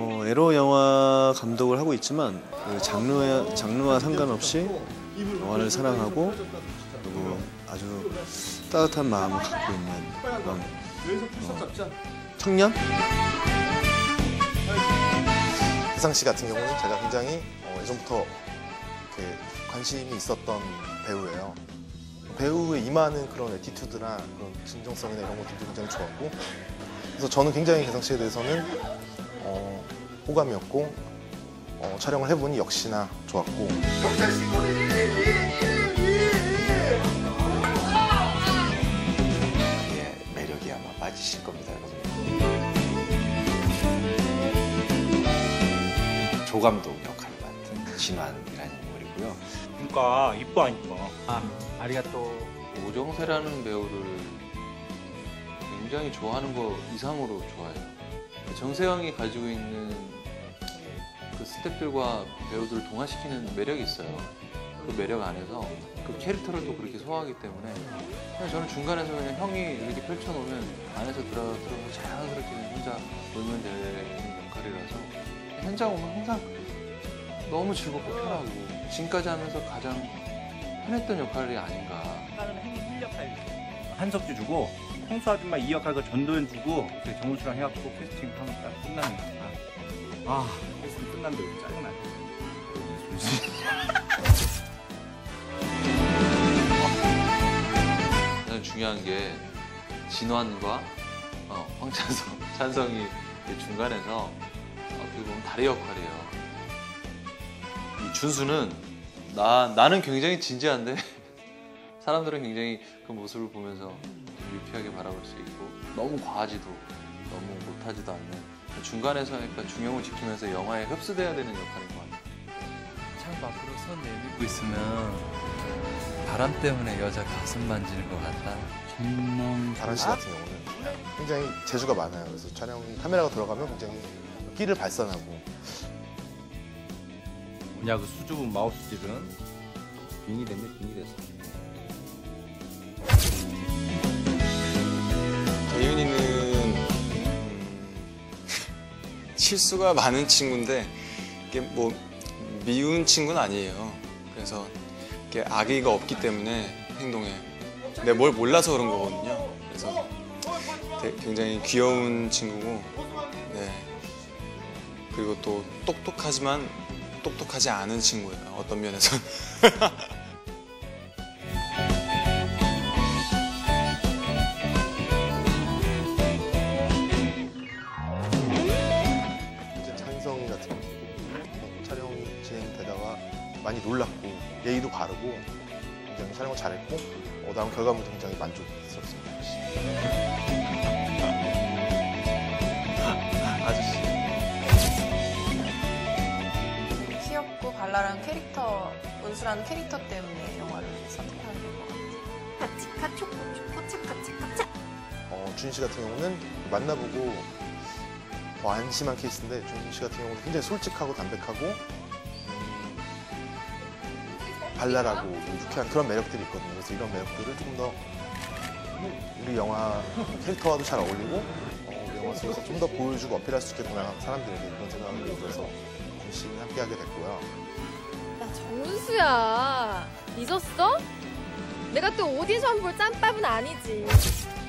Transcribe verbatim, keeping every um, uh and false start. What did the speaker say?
어, 에러 영화 감독을 하고 있지만 그 장르와, 장르와 상관없이 영화를 사랑하고 그리고 아주 따뜻한 마음을 갖고 있는 그런 어, 청년? 혜상 씨 같은 경우는 제가 굉장히 어, 예전부터 이렇게 관심이 있었던 배우예요. 배우에 임하는 그런 애티튜드나 그런 진정성이나 이런 것들도 굉장히 좋았고, 그래서 저는 굉장히 혜상 씨에 대해서는 어, 호감이었고 어, 촬영을 해보니 역시나 좋았고. 예, 매력이 아마 빠지실 겁니다, 여러분. 조감독 역할을 맡은 진환이라는 인물이고요. 그러니까 이뻐 안 이뻐? 아, 아리가또. 오정세라는 배우를 굉장히 좋아하는 거 이상으로 좋아해요. 정세영이 가지고 있는 그 스태프들과 배우들을 동화시키는 매력이 있어요. 그 매력 안에서 그 캐릭터를 또 그렇게 소화하기 때문에 그냥 저는 중간에서 그냥 형이 이렇게 펼쳐놓으면 안에서 들어가 들어가서 자연스럽게 그냥 혼자 놀면 되는 역할이라서 현장 오면 항상 너무 즐겁고 편하고 지금까지 하면서 가장 편했던 역할이 아닌가. 다른 행인 역할 한석주 주고 홍수 아줌마 이 역할 그 전도연 주고 그 정우수랑 해갖고 캐스팅 하면 딱 끝나는 거야. 아 캐스팅 끝난데 왜 짜증나. 가장 중요한 게 진환과 어, 황찬성, 찬성이 중간에서 어떻게 보면 다리 역할이에요. 이 준수는 나, 나는 굉장히 진지한데 사람들은 굉장히 그 모습을 보면서 좀 유쾌하게 바라볼 수 있고 너무 과하지도 너무 못하지도 않는 중간에서 약간 중형을 지키면서 영화에 흡수돼야 되는 역할인 것 같아요. 창 밖으로 손 내밀고 있으면 바람 때문에 여자 가슴 만지는 것 같다. 전망 다란 씨 같은 경우는 굉장히 재주가 많아요. 그래서 촬영 카메라가 들어가면 굉장히 끼를 발산하고. 뭐냐 그 수줍은 마우스질은 빙이 됐네 빙이 됐어. 대윤이는 음, 실수가 많은 친구인데 이게 뭐 미운 친구는 아니에요. 그래서 이게 악의가 없기 때문에 행동에 내가 뭘 몰라서 그런 거거든요. 그래서 되- 굉장히 귀여운 친구고, 네. 그리고 또 똑똑하지만 똑똑하지 않은 친구예요. 어떤 면에서. 이제 찬성이 같은 경우 촬영 진행되다가 많이 놀랐고 예의도 바르고 굉장히 촬영을 잘했고 어, 나온 결과물도 굉장히 만족스럽습니다. 아저씨. 귀엽고 발랄한 캐릭터, 은수라는 캐릭터 때문에 영화를 선택하는 것 같아요. 치카 초코 초코 차카 차카 차. 어, 준희 씨 같은 경우는 만나보고 더 안심한 케이스인데, 준희 씨 같은 경우는 굉장히 솔직하고 담백하고 음, 발랄하고 유쾌한 그런 매력들이 있거든요. 그래서 이런 매력들을 조금 더 우리 영화 캐릭터와도 잘 어울리고 어, 우리 영화 속에서 좀 더 보여주고 어필할 수 있겠구나 사람들에게, 그런 생각을 들어서 준희 씨와 함께하게 됐고요. 야 정수야 잊었어? 내가 또 오디션 볼 짬밥은 아니지.